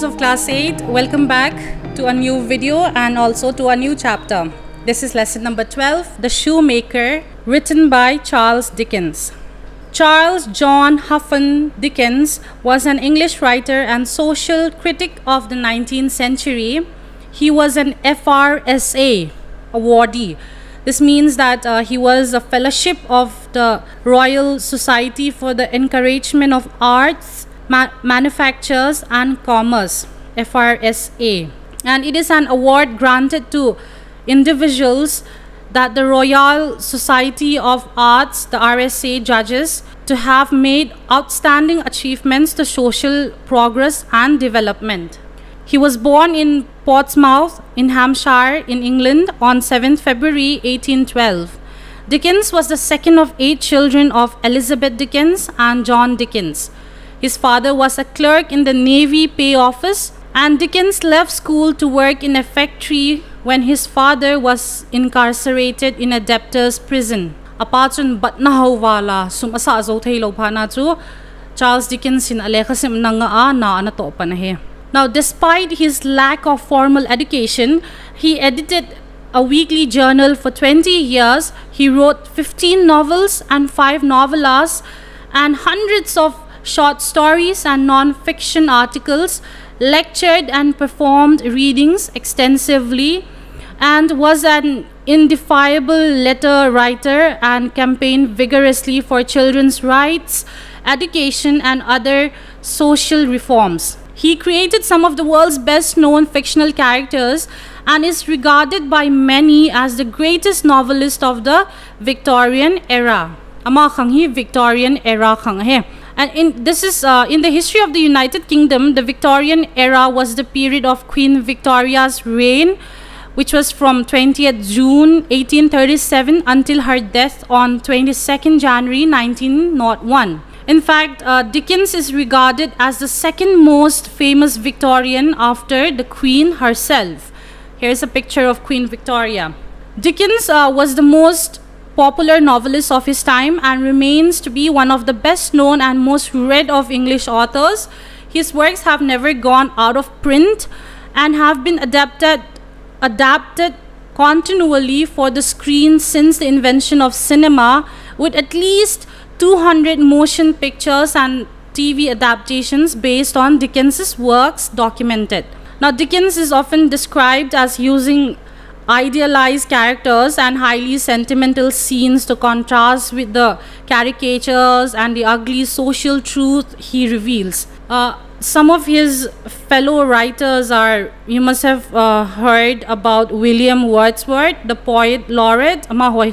students of class 8, welcome back to a new video and also to a new chapter. This is lesson number 12, The Shoemaker, written by Charles Dickens. Charles John Huffam Dickens was an English writer and social critic of the 19th century. He was an FRSA awardee. This means that he was a fellowship of the Royal Society for the Encouragement of Arts, Manufactures and Commerce, FRSA. And it is an award granted to individuals that the Royal Society of Arts, the RSA, judges to have made outstanding achievements to social progress and development. He was born in Portsmouth in Hampshire in England on 7th February 1812. Dickens was the second of 8 children of Elizabeth Dickens and John Dickens. His father was a clerk in the Navy Pay Office, and Dickens left school to work in a factory when his father was incarcerated in a debtor's prison. Apatun batnahaw wala sumasa azotay lopana tu Charles Dickens in alekasim nanga na anato panahe. Now, despite his lack of formal education, he edited a weekly journal for 20 years. He wrote 15 novels and 5 novellas and hundreds of short stories and non-fiction articles, lectured and performed readings extensively, and was an indefatigable letter writer and campaigned vigorously for children's rights, education and other social reforms. He created some of the world's best-known fictional characters and is regarded by many as the greatest novelist of the Victorian era. Ama khanghi Victorian era khanghe. And in the history of the United Kingdom, the Victorian era was the period of Queen Victoria's reign, which was from 20th June 1837 until her death on 22nd January 1901. In fact, Dickens is regarded as the second most famous Victorian after the Queen herself. Here's a picture of Queen Victoria. Dickens was the most popular novelist of his time and remains to be one of the best known and most read of English authors. His works have never gone out of print and have been adapted continually for the screen since the invention of cinema, with at least 200 motion pictures and TV adaptations based on Dickens's works documented. Now, Dickens is often described as using idealized characters and highly sentimental scenes to contrast with the caricatures and the ugly social truth he reveals. Some of his fellow writers are, you must have heard about William Wordsworth, the poet laureate,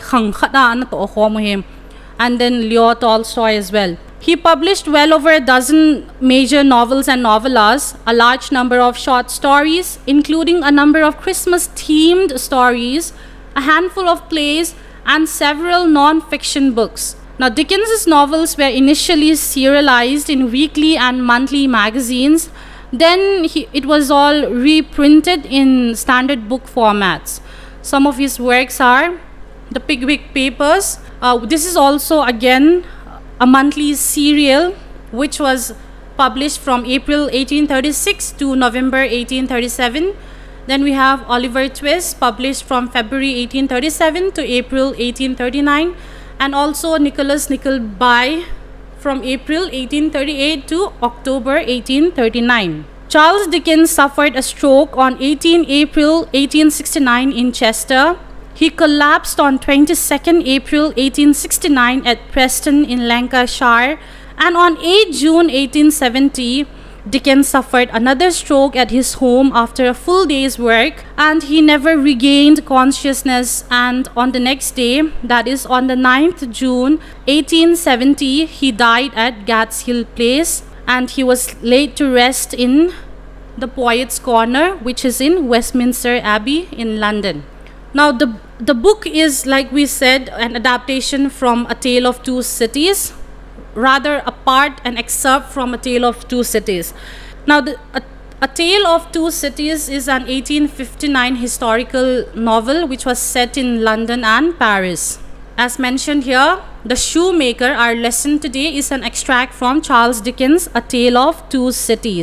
and then Leo Tolstoy as well. He published well over a dozen major novels and novellas, a large number of short stories, including a number of Christmas-themed stories, a handful of plays, and several non-fiction books. Now, Dickens's novels were initially serialized in weekly and monthly magazines. Then it was all reprinted in standard book formats. Some of his works are The Pickwick Papers. This is also again a monthly serial which was published from April 1836 to November 1837. Then we have Oliver Twist, published from February 1837 to April 1839, and also Nicholas Nickleby from April 1838 to October 1839. Charles Dickens suffered a stroke on 18 April 1869 in Chester. He collapsed on 22nd April 1869 at Preston in Lancashire, and on 8 June 1870, Dickens suffered another stroke at his home after a full day's work, and he never regained consciousness. And on the next day, that is on the 9th June 1870, he died at Gadshill Place, and he was laid to rest in the Poets' Corner, which is in Westminster Abbey in London. Now, the book is, like we said, an adaptation from A Tale of Two Cities, rather an excerpt from A Tale of Two Cities. Now, A Tale of Two Cities is an 1859 historical novel which was set in London and Paris. As mentioned here, The Shoemaker, our lesson today, is an extract from Charles Dickens' A Tale of Two Cities.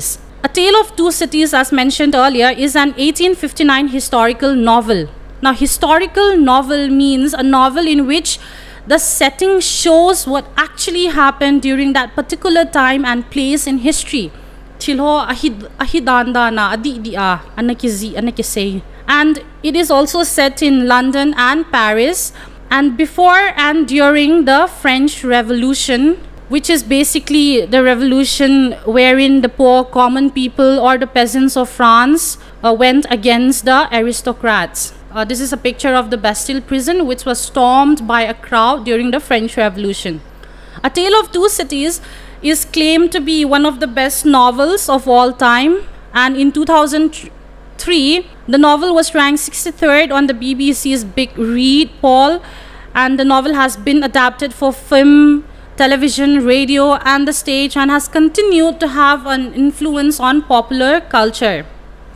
A Tale of Two Cities, as mentioned earlier, is an 1859 historical novel. Now, historical novel means a novel in which the setting shows what actually happened during that particular time and place in history. And it is also set in London and Paris, and before and during the French Revolution, which is basically the revolution wherein the poor common people or the peasants of France went against the aristocrats. This is a picture of the Bastille prison, which was stormed by a crowd during the French Revolution. A Tale of Two Cities is claimed to be one of the best novels of all time, and in 2003 the novel was ranked 63rd on the BBC's Big Read poll, and the novel has been adapted for film, television, radio and the stage, and has continued to have an influence on popular culture.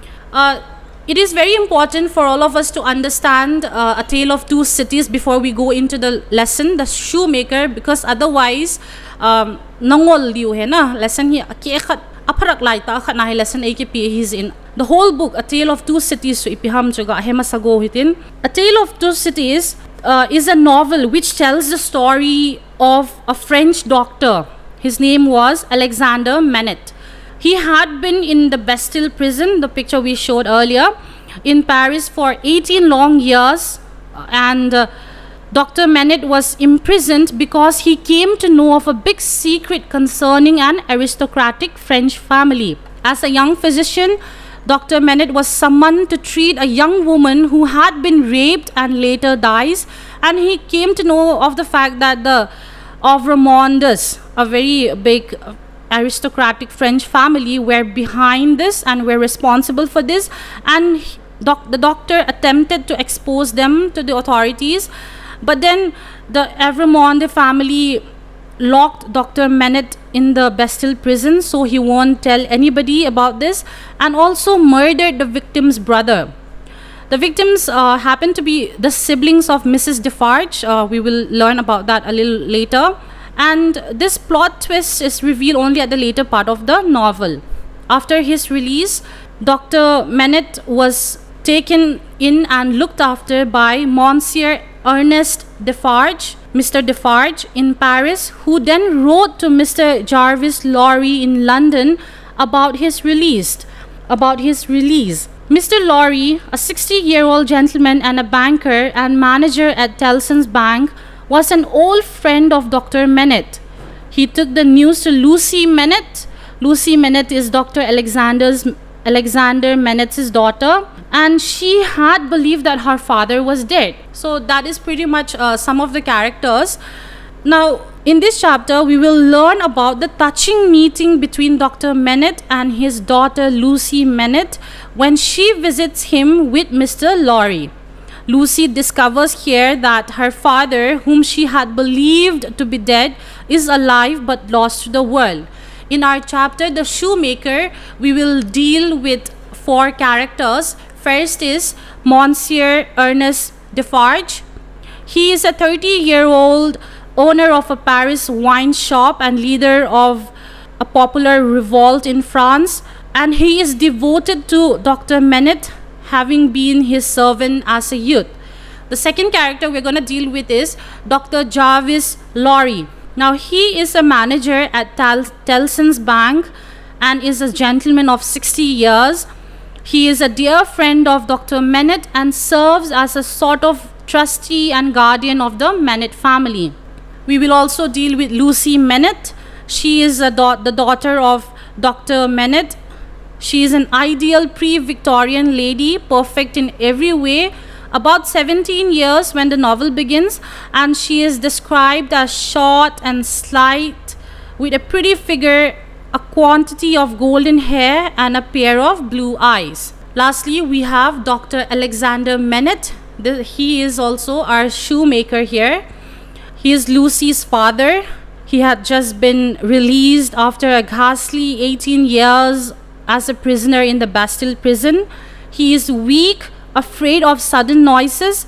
It is very important for all of us to understand A Tale of Two Cities before we go into the lesson, the shoemaker, because otherwise nangol liu hai na lesson hi aparak lai ta khat na lesson a ke he's in the whole book A Tale of Two Cities so ipiham chuga hema sago hitin. A Tale of Two Cities is a novel which tells the story of a French doctor. His name was Alexander Manet. He had been in the Bastille prison, the picture we showed earlier, in Paris for 18 long years, and Dr. Manet was imprisoned because he came to know of a big secret concerning an aristocratic French family. As a young physician, Dr. Manet was summoned to treat a young woman who had been raped and later dies, and he came to know of the fact that the Ovremondes, a very big aristocratic French family, were behind this and were responsible for this, and the doctor attempted to expose them to the authorities, but then the Ovremonde family locked Dr. Manet in the Bastille prison so he won't tell anybody about this, and also murdered the victim's brother. The victims happen to be the siblings of Mrs. Defarge. We will learn about that a little later. And this plot twist is revealed only at the later part of the novel. After his release, Dr. Manet was taken in and looked after by Monsieur Ernest Defarge, Mr. Defarge in Paris, who then wrote to Mr. Jarvis Lorry in London about his release. Mr. Lorry, a 60-year-old gentleman and a banker and manager at Tellson's Bank, was an old friend of Dr. Manet. He took the news to Lucy Manet. Lucy Manet is Dr. Alexander Manet's daughter, and she had believed that her father was dead. So that is pretty much some of the characters. Now, in this chapter, we will learn about the touching meeting between Dr. Manet and his daughter Lucy Manet when she visits him with Mr. Lorry. Lucy discovers here that her father, whom she had believed to be dead, is alive but lost to the world. In our chapter, The Shoemaker, we will deal with 4 characters. First is Monsieur Ernest Defarge. He is a 30-year-old owner of a Paris wine shop and leader of a popular revolt in France, and he is devoted to Dr. Manet, having been his servant as a youth. The second character we're going to deal with is Dr. Jarvis Lorry. Now, he is a manager at Tellson's Bank and is a gentleman of 60 years. He is a dear friend of Dr. Manet and serves as a sort of trustee and guardian of the Manet family. We will also deal with Lucy Manet. She is the daughter of Dr. Manet. She is an ideal pre-Victorian lady, perfect in every way, about 17 years when the novel begins, and she is described as short and slight, with a pretty figure, a quantity of golden hair, and a pair of blue eyes. Lastly, we have Dr. Alexander Manet. He is also our shoemaker here. He is Lucy's father. He had just been released after a ghastly 18 years as a prisoner in the Bastille prison. He is weak, afraid of sudden noises,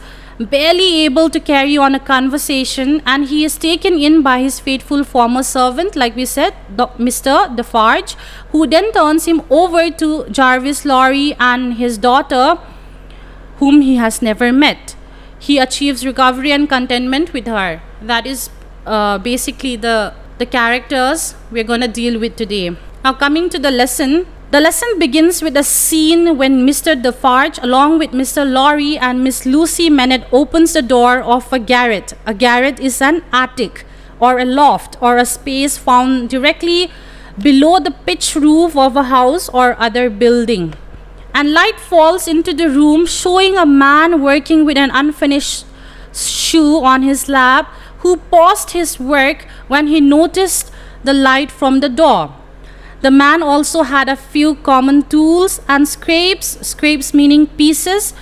barely able to carry on a conversation, and he is taken in by his faithful former servant, like we said, Mr. Defarge, who then turns him over to Jarvis Lorry and his daughter, whom he has never met. He achieves recovery and contentment with her. That is basically the characters we're going to deal with today. Now, coming to the lesson begins with a scene when Mr. Defarge, along with Mr. Lorry and Miss Lucy Mennett, opens the door of a garret. A garret is an attic or a loft or a space found directly below the pitch roof of a house or other building. And light falls into the room, showing a man working with an unfinished shoe on his lap, who paused his work when he noticed the light from the door. The man also had a few common tools and scrapes meaning pieces,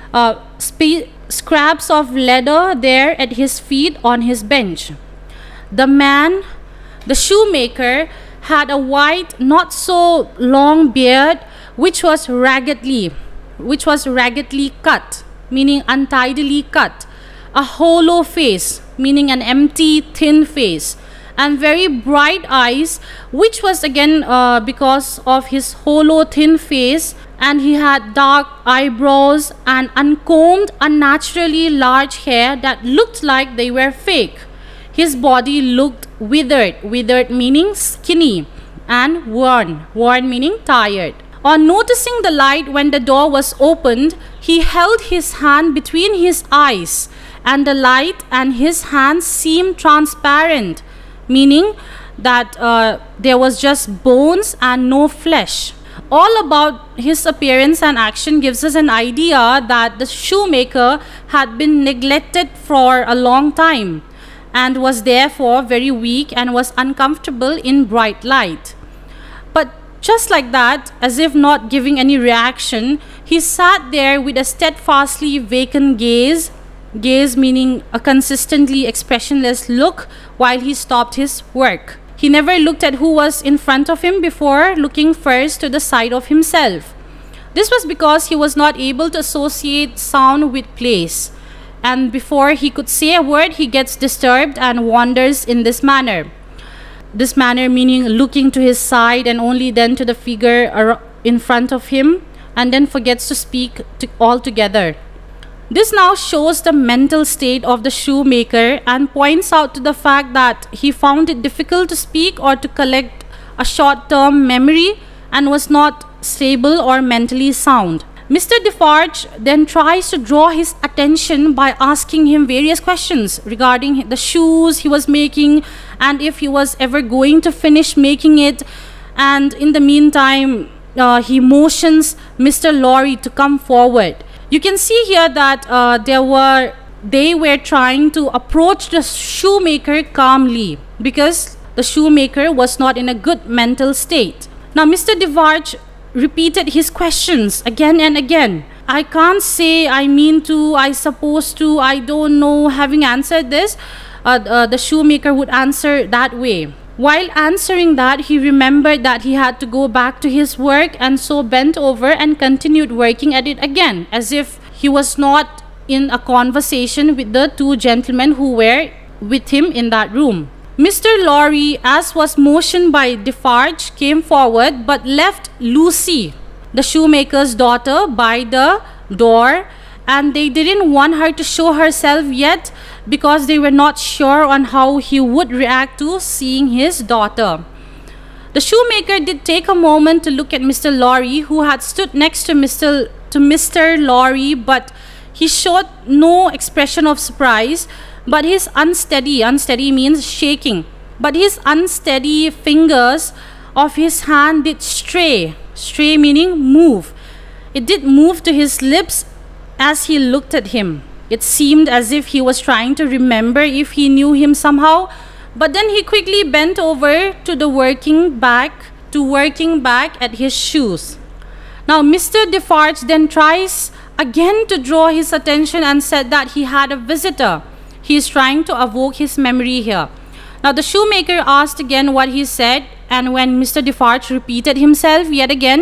scraps of leather there at his feet on his bench. The man, the shoemaker, had a white, not so long beard, which was raggedly cut, meaning untidily cut, a hollow face, meaning an empty, thin face, and very bright eyes, which was again because of his hollow, thin face, and he had dark eyebrows and uncombed, unnaturally large hair that looked like they were fake. His body looked withered meaning skinny, and worn meaning tired. On noticing the light when the door was opened, he held his hand between his eyes, and the light and his hand seemed transparent, meaning that there was just bones and no flesh. All about his appearance and action gives us an idea that the shoemaker had been neglected for a long time and was therefore very weak and was uncomfortable in bright light. But just like that, as if not giving any reaction, he sat there with a steadfastly vacant gaze meaning a consistently expressionless look, while he stopped his work. He never looked at who was in front of him before looking first to the side of himself. This was because he was not able to associate sound with place, and before he could say a word, he gets disturbed and wanders in this manner. This manner meaning looking to his side and only then to the figure in front of him, and then forgets to speak altogether. This now shows the mental state of the shoemaker and points out to the fact that he found it difficult to speak or to collect a short-term memory and was not stable or mentally sound. Mr. Defarge then tries to draw his attention by asking him various questions regarding the shoes he was making and if he was ever going to finish making it. And in the meantime, he motions Mr. Lorry to come forward. You can see here that they were trying to approach the shoemaker calmly because the shoemaker was not in a good mental state. Now, Mr. Defarge repeated his questions again and again. I can't say, I mean to, I suppose to, I don't know. Having answered this, the shoemaker would answer that way. While answering that, he remembered that he had to go back to his work and so bent over and continued working at it again, as if he was not in a conversation with the two gentlemen who were with him in that room. Mr. Lorry, as was motioned by Defarge, came forward but left Lucy, the shoemaker's daughter, by the door, and they didn't want her to show herself yet because they were not sure on how he would react to seeing his daughter. The shoemaker did take a moment to look at Mr. Lorry, who had stood next to Mr. Lorry, but he showed no expression of surprise. But his unsteady means shaking, but his unsteady fingers of his hand did stray meaning move. It did move to his lips as he looked at him. It seemed as if he was trying to remember if he knew him somehow, but then he quickly bent over to working back at his shoes. Now, Mr. Defarge then tries again to draw his attention and said that he had a visitor. He is trying to evoke his memory here. Now, the shoemaker asked again what he said, and when Mr. Defarge repeated himself yet again,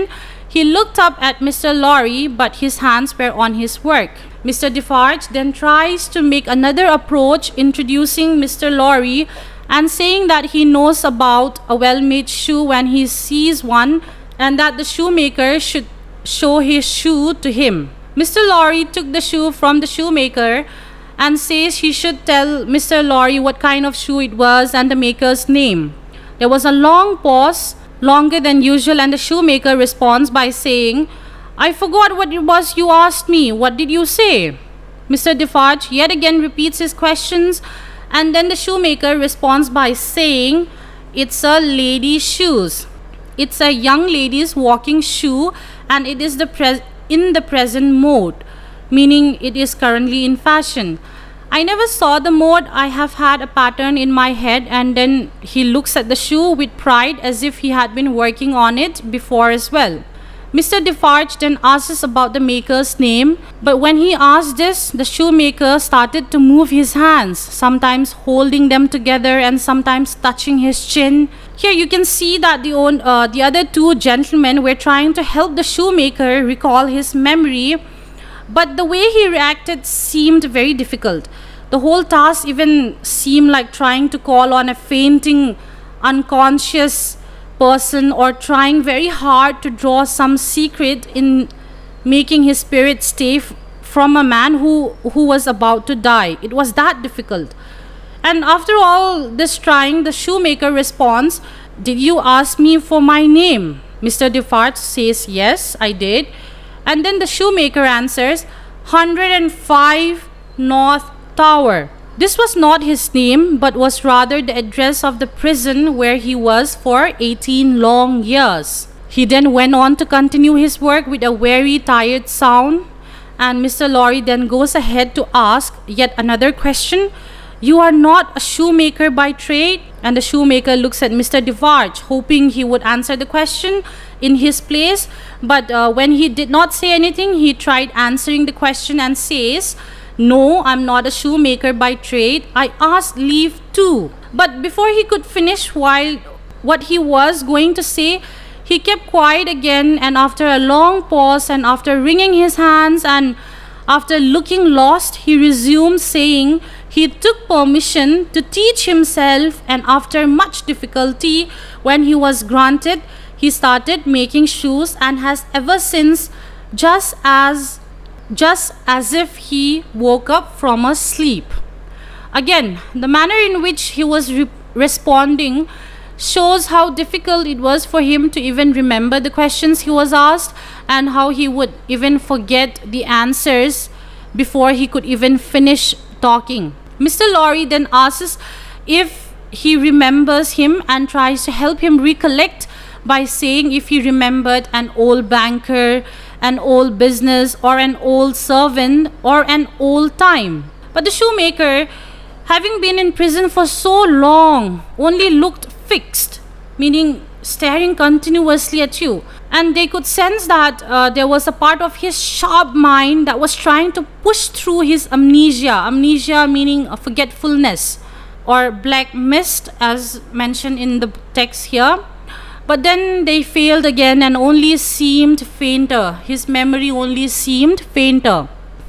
He looked up at Mr. Lorry, but his hands were on his work. Mr. Defarge then tries to make another approach, introducing Mr. Lorry and saying that he knows about a well-made shoe when he sees one and that the shoemaker should show his shoe to him. Mr. Lorry took the shoe from the shoemaker and says he should tell Mr. Lorry what kind of shoe it was and the maker's name. There was a long pause, longer than usual, and the shoemaker responds by saying, "I forgot what it was you asked me. What did you say?" Mr. Defarge yet again repeats his questions, and then the shoemaker responds by saying, "It's a lady's shoes. It's a young lady's walking shoe, and it is in the present mode," meaning it is currently in fashion. "I never saw the mode. I have had a pattern in my head." And then he looks at the shoe with pride as if he had been working on it before as well. Mr. Defarge then asks about the maker's name, but when he asked this, the shoemaker started to move his hands, sometimes holding them together and sometimes touching his chin. Here you can see that the other two gentlemen were trying to help the shoemaker recall his memory, but the way he reacted seemed very difficult. The whole task even seemed like trying to call on a fainting, unconscious person, or trying very hard to draw some secret in making his spirit stay from a man who was about to die. It was that difficult. And after all this trying, the shoemaker responds, "Did you ask me for my name?" Mr. Defarge says, "Yes, I did." And then the shoemaker answers, "105 North Tower." This was not his name, but was rather the address of the prison where he was for 18 long years. He then went on to continue his work with a very tired sound, and Mr. Lorry then goes ahead to ask yet another question. "You are not a shoemaker by trade?" And the shoemaker looks at Mr. Defarge, hoping he would answer the question in his place, but when he did not say anything, he tried answering the question and says, "No, I'm not a shoemaker by trade. I asked leave too." But before he could finish what he was going to say, he kept quiet again, and after a long pause and after wringing his hands and after looking lost, he resumed saying he took permission to teach himself, and after much difficulty, when he was granted, he started making shoes and has ever since, just as if he woke up from a sleep. Again, the manner in which he was responding shows how difficult it was for him to even remember the questions he was asked, and how he would even forget the answers before he could even finish talking. Mr. Lorry then asks if he remembers him and tries to help him recollect by saying if he remembered an old banker, an old business, or an old servant, or an old time. But the shoemaker, having been in prison for so long, only looked fixed, meaning staring continuously at you. And they could sense that there was a part of his sharp mind that was trying to push through his amnesia. Amnesia meaning a forgetfulness or black mist, as mentioned in the text here. But then they failed again and only seemed fainter. His memory only seemed fainter.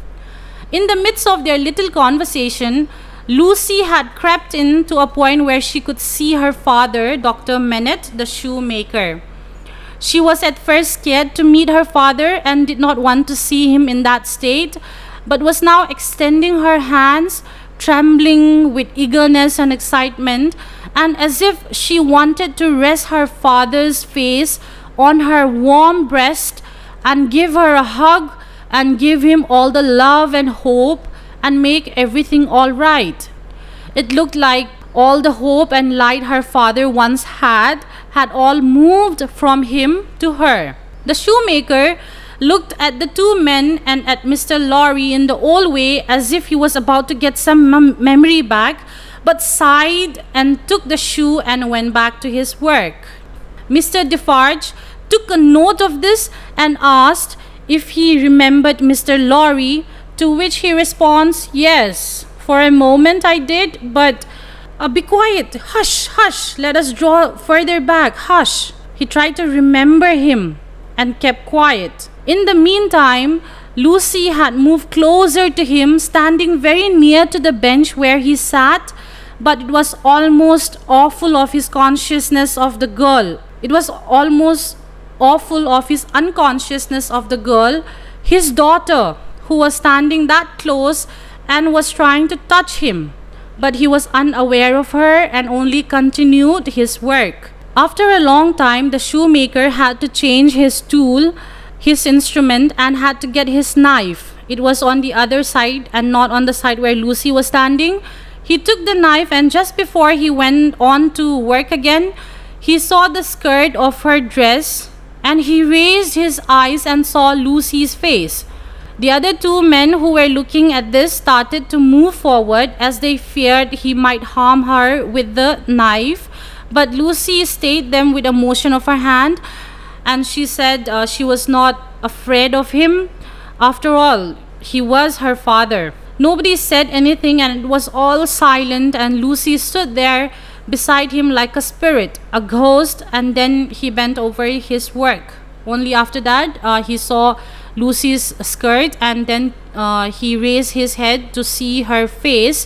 In the midst of their little conversation, Lucy had crept in to a point where she could see her father, Dr. Mennett, the shoemaker. She was at first scared to meet her father and did not want to see him in that state, but was now extending her hands, trembling with eagerness and excitement, and as if she wanted to rest her father's face on her warm breast and give her a hug and give him all the love and hope and make everything all right. It looked like all the hope and light her father once had all moved from him to her. The shoemaker looked at the two men and at Mr. Lorry in the old way as if he was about to get some memory back, but sighed and took the shoe and went back to his work. Mr. Defarge took a note of this and asked if he remembered Mr. Lorry, to which he responds, "Yes, for a moment I did, but be quiet, hush, hush, let us draw further back, hush." He tried to remember him and kept quiet. In the meantime, Lucy had moved closer to him, standing very near to the bench where he sat, but it was almost awful of his consciousness of the girl. It was almost awful of his unconsciousness of the girl, his daughter, who was standing that close and was trying to touch him. But he was unaware of her and only continued his work. After a long time, the shoemaker had to change his tool, his instrument, and had to get his knife. It was on the other side and not on the side where Lucy was standing. He took the knife, and just before he went on to work again, he saw the skirt of her dress, and he raised his eyes and saw Lucy's face. The other two men who were looking at this started to move forward as they feared he might harm her with the knife, but Lucy stayed them with a motion of her hand, and she said she was not afraid of him. After all, he was her father. Nobody said anything, and it was all silent, and Lucy stood there beside him like a spirit, a ghost, and then he bent over his work. Only after that, he saw Lucy's skirt, and then he raised his head to see her face,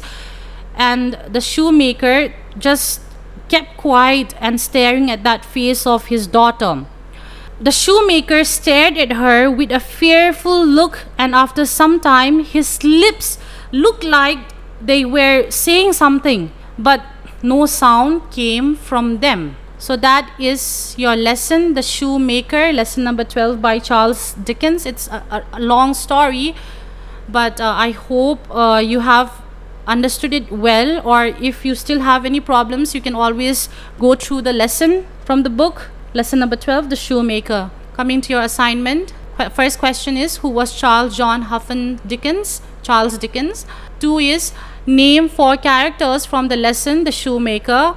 and the shoemaker just kept quiet and staring at that face of his daughter. The shoemaker stared at her with a fearful look, and after some time his lips looked like they were saying something, but no sound came from them. So that is your lesson, The Shoemaker, lesson number 12 by Charles Dickens. It's a long story, but I hope you have understood it well, or if you still have any problems, you can always go through the lesson from the book. Lesson number 12, The Shoemaker. Coming to your assignment, first question is, who was Charles John Huffam Dickens? Charles Dickens. 2 is, name 4 characters from the lesson The Shoemaker.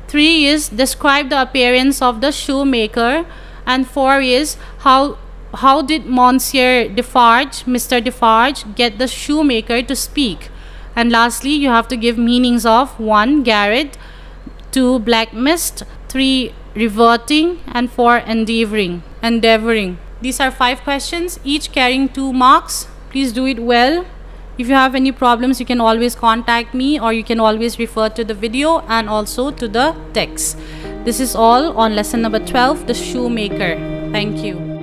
3 is, describe the appearance of the shoemaker. And 4 is, how did Monsieur Defarge, Mr. Defarge, get the shoemaker to speak? And lastly, you have to give meanings of 1, garret, 2, black mist, 3, reverting, and 4, endeavoring. These are 5 questions, each carrying 2 marks. Please do it well. If you have any problems, you can always contact me, or you can always refer to the video and also to the text. This is all on lesson number 12, The Shoemaker. Thank you.